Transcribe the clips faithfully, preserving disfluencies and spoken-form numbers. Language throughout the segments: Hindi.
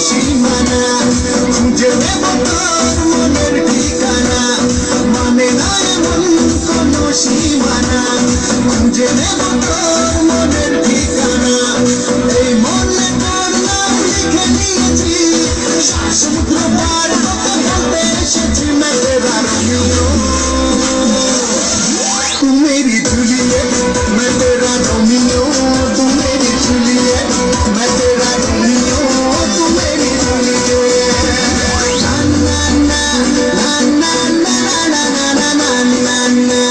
সীমানা খুঁজে নেব তোর মনের ঠিকানা মানে না এমন কোনো সীমানা খুঁজে নেব তোর মনের ঠিকানা এই মনে তোর নাম লিখে নিয়েছি সাত সমুদ্র পার হতে বলতে এসেছি मैं तेरा रोमियो तू मेरी जूलियट मैं तेरा रोमियो तू मेरी जूलियट मैं तेरा रोमियो तू मेरी जूलियट ना ना ना ना ना ना ना ना ना ना ना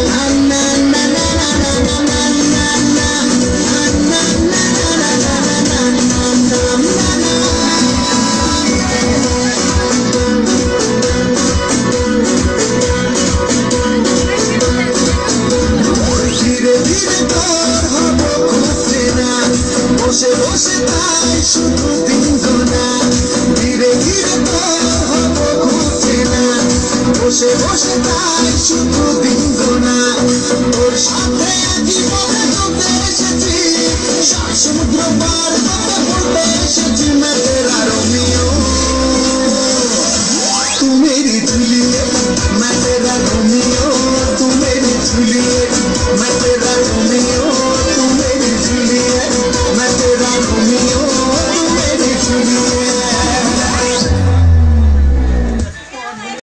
বসে বসে তাই শুধু দিন গোনা ধীরে ধীরে তোর হব ঘুরছে না বসে বসে তাই শুধু দিন গোনা তোর সাথে একই পথে চলতে এসেছি সাত সমুদ্র পার